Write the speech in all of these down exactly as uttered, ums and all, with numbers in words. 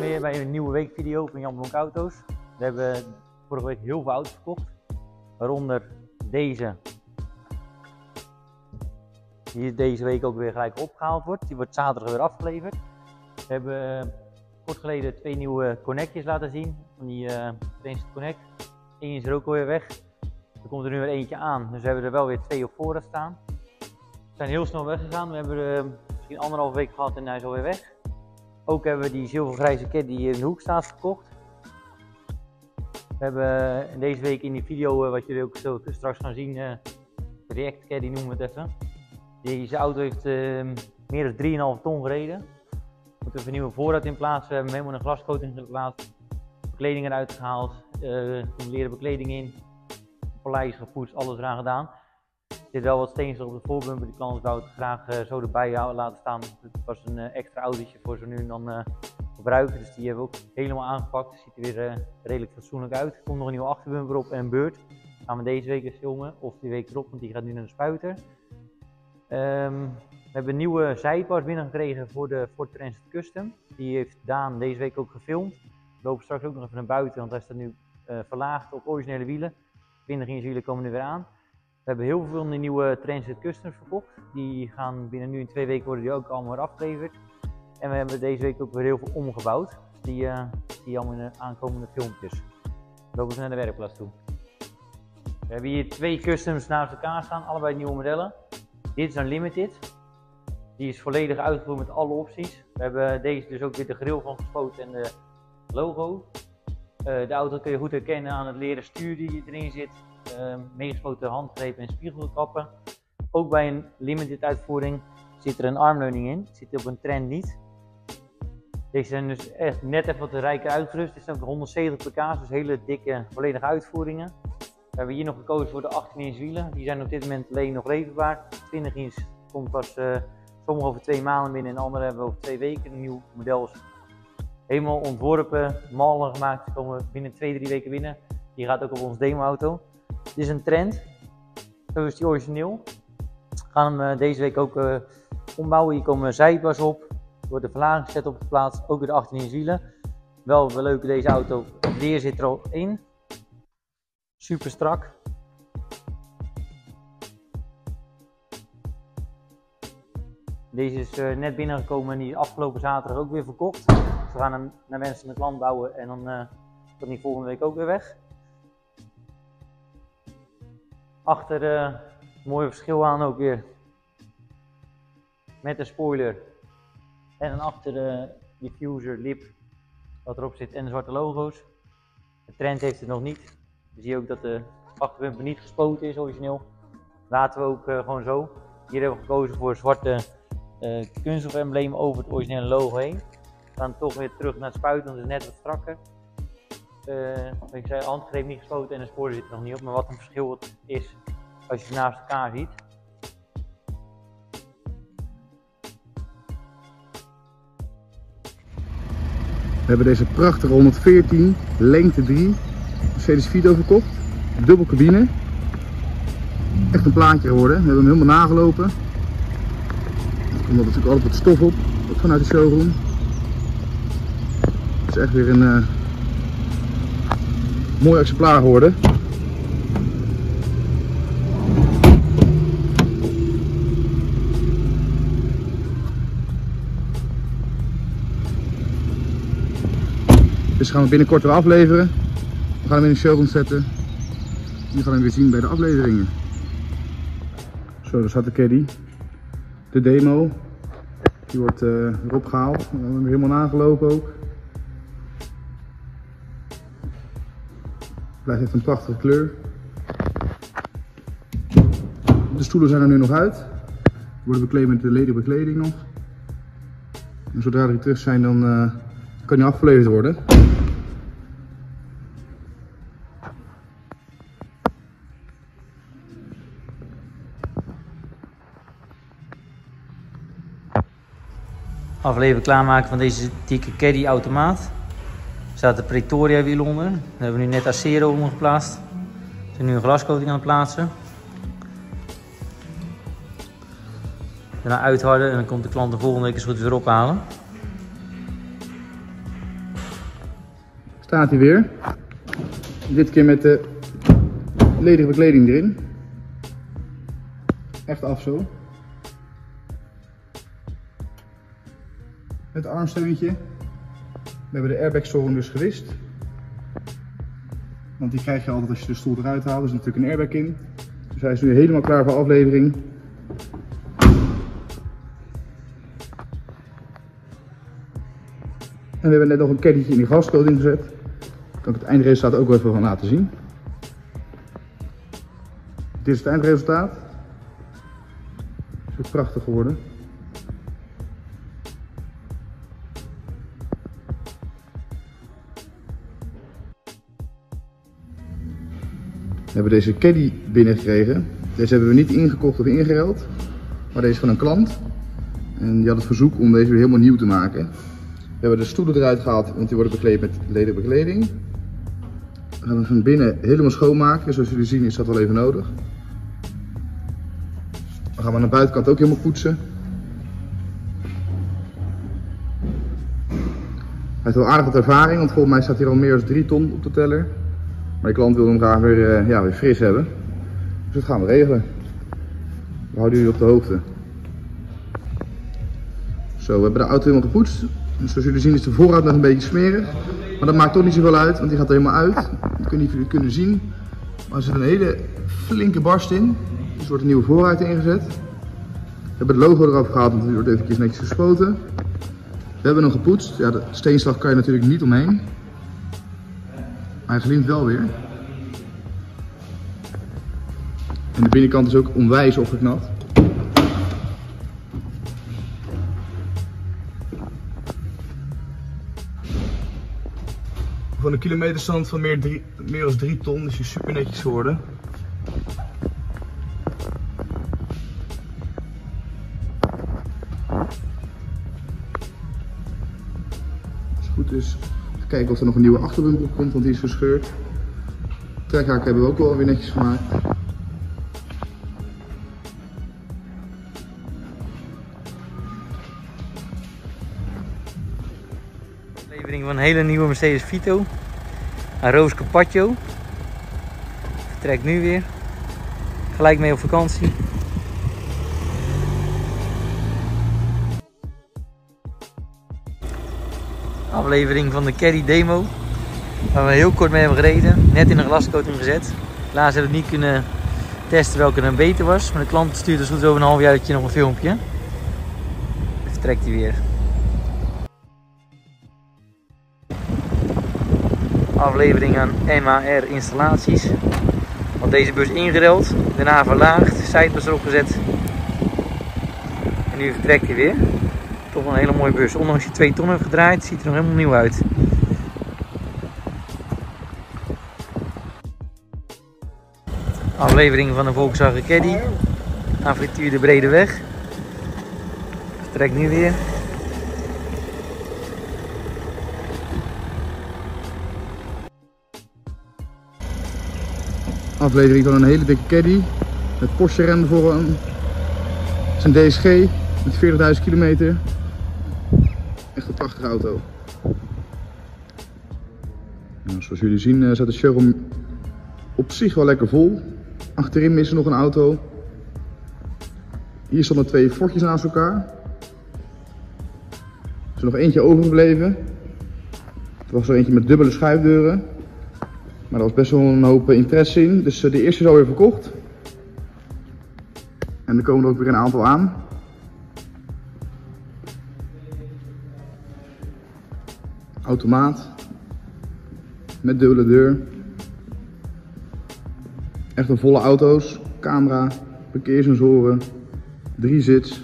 weer bij een nieuwe weekvideo van Jan Blonk Auto's. We hebben vorige week heel veel auto's verkocht, waaronder deze, die deze week ook weer gelijk opgehaald wordt. Die wordt zaterdag weer afgeleverd. We hebben uh, kort geleden twee nieuwe Connectjes laten zien, van die uh, Transit Connect. Eén is er ook alweer weg. Er komt er nu weer eentje aan, dus we hebben er wel weer twee op voorraad staan. We zijn heel snel weggegaan, we hebben er uh, misschien anderhalf week gehad en hij is alweer weg. Ook hebben we die zilvergrijze caddy die in de hoek staat verkocht. We hebben uh, deze week in die video, uh, wat jullie ook zo straks gaan zien, uh, de React caddy noemen we het even. Deze auto heeft uh, meer dan drie komma vijf ton gereden. We moeten even nieuwe voorraad in plaatsen, we hebben hem helemaal een glascoating geplaatst. Bekleding eruit gehaald, uh, leren bekleding in, paleis gepoetst, alles eraan gedaan. Er zit wel wat steensel op de voorbumper, die klant zou het graag uh, zo erbij laten staan. Het was een uh, extra autootje voor zo nu en dan uh, gebruiken, dus die hebben we ook helemaal aangepakt. Ziet er weer uh, redelijk fatsoenlijk uit. Er komt nog een nieuwe achterbumper op en een beurt. Dat gaan we deze week eens filmen, of die week erop, want die gaat nu naar de spuiter. Um, we hebben een nieuwe zijpas binnengekregen voor de Ford Transit Custom. Die heeft Daan deze week ook gefilmd. We lopen straks ook nog even naar buiten, want hij staat nu uh, verlaagd op originele wielen. twintig inch wielen komen nu weer aan. We hebben heel veel van die nieuwe Transit Customs verkocht. Die gaan binnen nu in twee weken worden die ook allemaal weer afgeleverd. En we hebben deze week ook weer heel veel omgebouwd. Dus die uh, zie je allemaal in de aankomende filmpjes. We lopen naar de werkplaats toe. We hebben hier twee customs naast elkaar staan, allebei nieuwe modellen. Dit is een Limited. Die is volledig uitgevoerd met alle opties. We hebben deze dus ook weer de grill van gespoten en de logo. Uh, de auto kun je goed herkennen aan het leren stuur die erin zit. Uh, meegespoten handgrepen en spiegelkappen. Ook bij een Limited uitvoering zit er een armleuning in. Het zit op een Trend niet. Deze zijn dus echt net even wat rijker uitgerust. Dit zijn ook honderdzeventig pk's, dus hele dikke volledige uitvoeringen. We hebben hier nog gekozen voor de achttien inch wielen. Die zijn op dit moment alleen nog leverbaar. twintig inch komt pas uh, sommige over twee maanden binnen en andere hebben we over twee weken. Een nieuw model is helemaal ontworpen, malen gemaakt. Die komen binnen twee, drie weken binnen. Die gaat ook op ons demo auto. Dit is een Trend. Zo is die origineel. We gaan hem uh, deze week ook uh, ombouwen. Hier komen zijpas op. Er wordt de verlaging gezet op de plaats. Ook weer de achttien inch wielen. Wel wel leuk deze auto. Het leer zit er al in. Super strak. Deze is uh, net binnengekomen en die is afgelopen zaterdag ook weer verkocht. Dus we gaan hem naar mensen met land bouwen en dan uh, kan die volgende week ook weer weg. Achter uh, het mooie verschil aan ook weer. Met een spoiler. En dan achter de diffuser lip wat erop zit en de zwarte logo's. De Trend heeft het nog niet. Je ziet ook dat de achterbumper niet gespoten is origineel. Laten we ook uh, gewoon zo. Hier hebben we gekozen voor een zwarte uh, kunststof-embleem over het originele logo heen. We gaan toch weer terug naar het spuiten, want het is net wat strakker. Uh, ik zei, handgreep niet gespoten en de sporen zitten er nog niet op. Maar wat een verschil het is als je ze naast elkaar ziet. We hebben deze prachtige honderdveertien, lengte drie. Mercedes Vito verkocht, dubbel cabine. Echt een plaatje geworden. We hebben hem helemaal nagelopen. Er komt natuurlijk altijd wat stof op, ook vanuit de showroom. Het is echt weer een uh, mooi exemplaar geworden. Dus gaan we binnenkort weer afleveren. We gaan hem in de showroom zetten. En we gaan hem weer zien bij de afleveringen. Zo, daar staat de caddy. De demo. Die wordt uh, weer opgehaald. We hebben hem helemaal nagelopen ook. Blijft echt een prachtige kleur. De stoelen zijn er nu nog uit. Worden bekleed met de lederen bekleding nog. En zodra die terug zijn, dan uh, kan die afgeleverd worden. Afleveren klaarmaken van deze dikke caddy automaat. Er staat de Pretoria wiel onder. Daar hebben we nu net Acero onder geplaatst. We zijn nu een glascoating aan het plaatsen. Daarna uitharden en dan komt de klant de volgende week eens goed weer ophalen. Staat hij weer. Dit keer met de ledige bekleding erin. Echt af zo. Het armsteuntje. We hebben de airbagstoring dus gewist. Want die krijg je altijd als je de stoel eruit haalt. Er is natuurlijk een airbag in. Dus hij is nu helemaal klaar voor aflevering. En we hebben net nog een caddytje in die gascoat ingezet. Daar kan ik het eindresultaat ook wel even van laten zien. Dit is het eindresultaat. Het is ook prachtig geworden. We hebben deze caddy binnengekregen. Deze hebben we niet ingekocht of ingeruild, maar deze is van een klant. En die had het verzoek om deze weer helemaal nieuw te maken. We hebben de stoelen eruit gehaald, want die worden bekleed met leden bekleding. We gaan hem van binnen helemaal schoonmaken. Zoals jullie zien is dat wel even nodig. Dan gaan we aan de buitenkant ook helemaal poetsen. Hij heeft wel aardig wat ervaring, want volgens mij staat hier al meer dan drie ton op de teller. Maar de klant wil hem graag weer, uh, ja, weer fris hebben. Dus dat gaan we regelen. We houden jullie op de hoogte. Zo, we hebben de auto helemaal gepoetst. Dus zoals jullie zien is de voorruit nog een beetje smerig. Maar dat maakt toch niet zoveel uit, want die gaat er helemaal uit. Dat kunnen jullie kunnen zien. Maar er zit een hele flinke barst in. Dus er wordt een nieuwe voorruit ingezet. We hebben het logo eraf gehaald, want die wordt eventjes netjes gespoten. We hebben hem gepoetst. Ja, de steenslag kan je natuurlijk niet omheen. Maar hij glimt wel weer. En de binnenkant is ook onwijs opgeknapt. Van een kilometerstand van meer, drie, meer dan drie ton is hij super netjes geworden. Als het goed is, even kijken of er nog een nieuwe achterbumper op komt, want die is verscheurd. Trekhaak hebben we ook wel weer netjes gemaakt. Levering van een hele nieuwe Mercedes Vito. Aroos Carpaccio. Vertrekt nu weer. Gelijk mee op vakantie. Aflevering van de Caddy Demo. Waar we heel kort mee hebben gereden. Net in een glascoating gezet. Helaas hebben we het niet kunnen testen welke dan beter was. Maar de klant stuurt dus goed over een half jaartje nog een filmpje. Vertrekt hij weer. Aflevering aan M A R installaties. Want deze bus ingereld, daarna verlaagd, sidebus erop gezet. En nu vertrekt hij weer. Toch wel een hele mooie bus. Ondanks je twee ton heeft gedraaid, ziet er nog helemaal nieuw uit. Aflevering van de Volkswagen Caddy. Avontuur de Brede Weg. Vertrekt nu weer. Aflevering van een hele dikke caddy met Porsche remmen voor hem. Het is een D S G met veertigduizend kilometer. Echt een prachtige auto. Nou, zoals jullie zien uh, zat de showroom op zich wel lekker vol. Achterin missen nog een auto. Hier stonden twee Fordjes naast elkaar. Er is er nog eentje overgebleven. Er was er eentje met dubbele schuifdeuren. Maar daar was best wel een hoop interesse in. Dus de eerste is alweer verkocht. En er komen er ook weer een aantal aan. Automaat. Met dubbele deur. Echt een volle auto's. Camera, parkeersensoren, drie zits.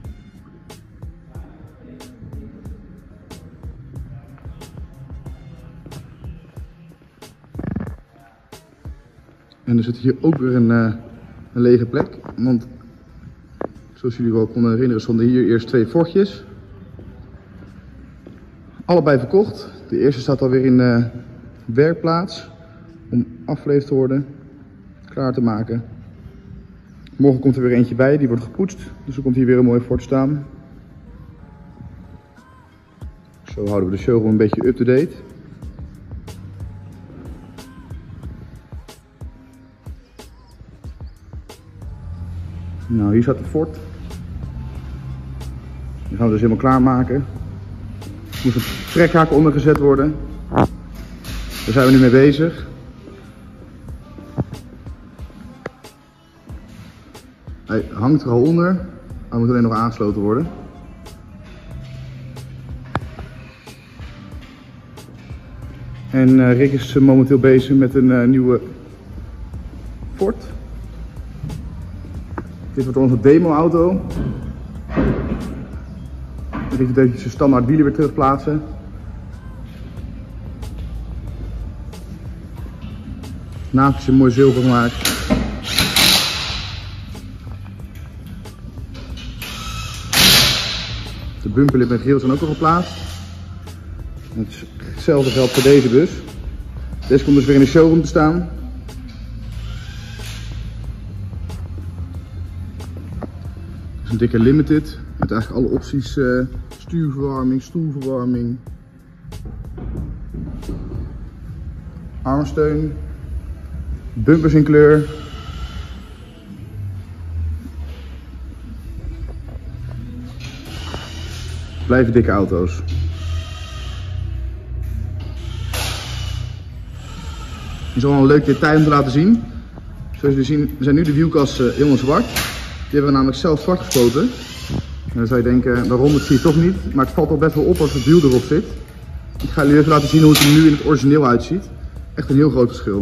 En er zit hier ook weer een, uh, een lege plek, want zoals jullie wel konden herinneren stonden hier eerst twee Fordjes. Allebei verkocht. De eerste staat alweer in uh, werkplaats om afgeleverd te worden, klaar te maken. Morgen komt er weer eentje bij, die wordt gepoetst, dus er komt hier weer een mooie Ford staan. Zo houden we de showroom een beetje up-to-date. Nou, hier staat de Ford. Die gaan we dus helemaal klaarmaken. Er moest een trekhaak onder gezet worden. Daar zijn we nu mee bezig. Hij hangt er al onder. Hij moet alleen nog aangesloten worden. En uh, Rick is uh, momenteel bezig met een uh, nieuwe Ford. Dit wordt onze demo auto. Rick doet even zijn standaard wielen weer terugplaatsen. Naast is een mooi zilver gemaakt. De bumperlip met rails zijn ook al geplaatst. Hetzelfde geldt voor deze bus. Deze komt dus weer in de showroom te staan. Het is een dikke limited met eigenlijk alle opties: uh, stuurverwarming, stoelverwarming, armsteun, bumpers in kleur. Blijven dikke auto's. Het is wel een leuk detail om te laten zien. Zoals jullie zien zijn nu de wielkassen helemaal zwart. Die hebben we namelijk zelf zwart gespoten. En dan zou je denken, waarom, dat zie je toch niet. Maar het valt al best wel op als het wiel erop zit. Ik ga jullie even laten zien hoe het er nu in het origineel uitziet. Echt een heel groot verschil.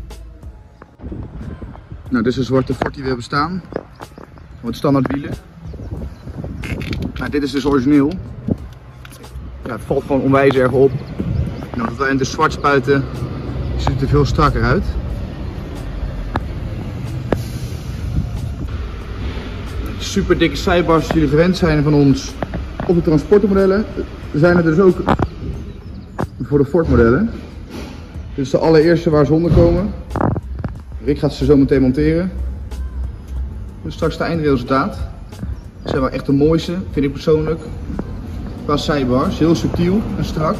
Nou, dit is een zwarte Ford die we hebben staan. Met standaard wielen. Nou, dit is dus origineel. Ja, het valt gewoon onwijs erg op. Nou, dat wij in de zwart spuiten, ziet het er veel strakker uit. Super dikke sidebars die jullie gewend zijn van ons op de transportermodellen. Zijn er dus ook voor de Ford modellen. Dit is de allereerste waar ze onder komen. Rick gaat ze zo meteen monteren. Dus straks het eindresultaat. Ze zijn wel echt de mooiste, vind ik persoonlijk. Qua sidebars, heel subtiel en strak.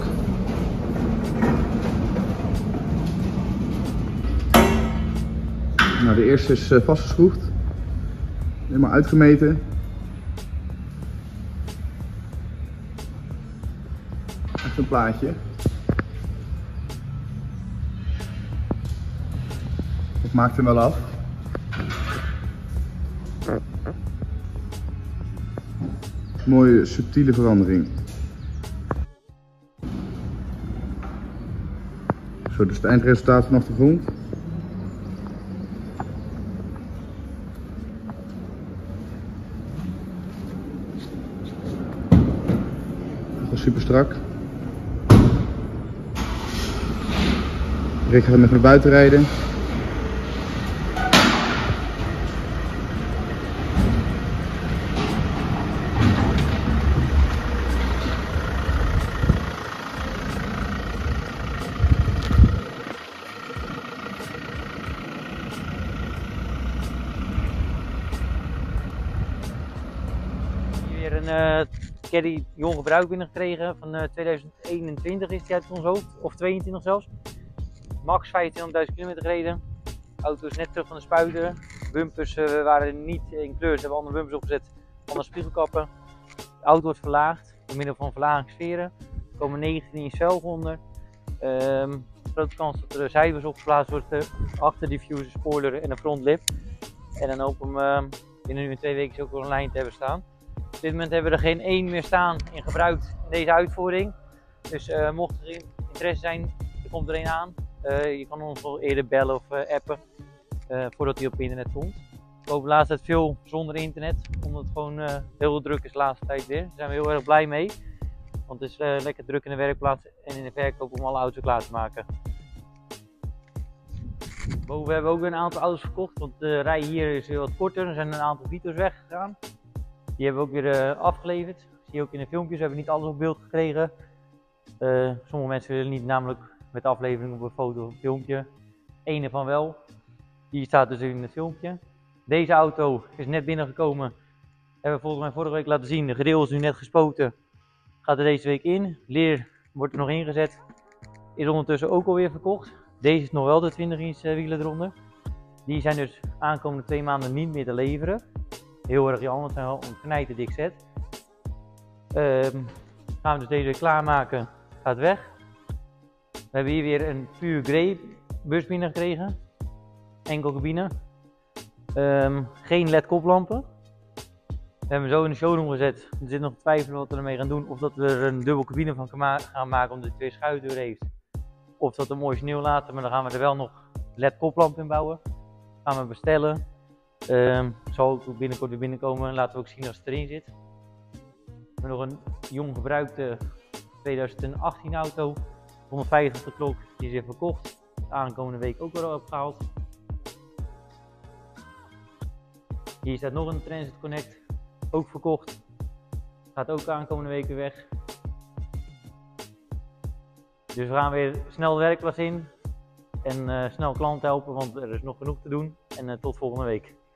Nou, de eerste is vastgeschroefd. Helemaal uitgemeten. Echt een plaatje. Ik maak hem wel af. Mooie subtiele verandering. Zo, dus het eindresultaat vanaf de grond. Super strak. Rick gaat hem even naar buiten rijden. Hier een uh... Caddy jong gebruik binnengekregen van uh, tweeduizend eenentwintig is die uit ons hoofd, of tweeëntwintig zelfs. Max vijfentwintigduizend kilometer gereden. De auto is net terug van de spuiten. Bumpers uh, waren niet in kleur, ze hebben andere bumpers opgezet, andere spiegelkappen. De auto wordt verlaagd door middel van verlagingssferen. Er komen negentien inch velgen onder. Um, grote kans dat er cijfers opgeplaatst worden achter diffuser, spoiler en de frontlip. En dan hopen we uh, binnen nu in twee weken ook wel een lijn te hebben staan. Op dit moment hebben we er geen één meer staan in gebruik in deze uitvoering. Dus uh, mocht er interesse zijn, er komt er een aan. Uh, je kan ons wel eerder bellen of uh, appen uh, voordat hij op internet komt. We lopen de laatste tijd veel zonder internet, omdat het gewoon uh, heel druk is de laatste tijd weer. Daar zijn we heel erg blij mee. Want het is uh, lekker druk in de werkplaats en in de verkoop om alle auto's klaar te maken. Boven hebben we ook weer een aantal auto's verkocht, want de rij hier is heel wat korter. Er zijn een aantal Vito's weggegaan. Die hebben we ook weer uh, afgeleverd. Zie je ook in de filmpjes, we hebben niet alles op beeld gekregen. Uh, sommige mensen willen niet namelijk met de aflevering op een foto of een filmpje. Eén ervan wel. Die staat dus in het filmpje. Deze auto is net binnengekomen. Hebben we volgens mij vorige week laten zien. De grill is nu net gespoten. Gaat er deze week in. Leer wordt er nog ingezet. Is ondertussen ook alweer verkocht. Deze is nog wel de twintig inch wielen eronder. Die zijn dus aankomende twee maanden niet meer te leveren. heel erg jammer, het zijn wel een knijterdik set. Um, gaan we dus deze weer klaarmaken, gaat weg. We hebben hier weer een puur grey busbinnen gekregen, enkel cabine. Um, geen L E D koplampen. We hebben hem zo in de showroom gezet. Er zit nog twijfel wat we ermee gaan doen. Of dat we er een dubbel cabine van gaan maken omdat hij twee schuifdeuren heeft. Of dat we hem origineel laten, maar dan gaan we er wel nog L E D koplamp in bouwen. Gaan we bestellen. Um, zal ook binnenkort weer binnenkomen. Laten we ook zien als het erin zit. We hebben nog een jong gebruikte tweeduizend achttien auto. honderdvijftig de klok. Die is weer verkocht. De aankomende week ook weer opgehaald. Hier staat nog een Transit Connect. Ook verkocht. Gaat ook aankomende week weer weg. Dus we gaan weer snel de werkplaats in. En uh, snel klanten helpen, want er is nog genoeg te doen. En uh, tot volgende week.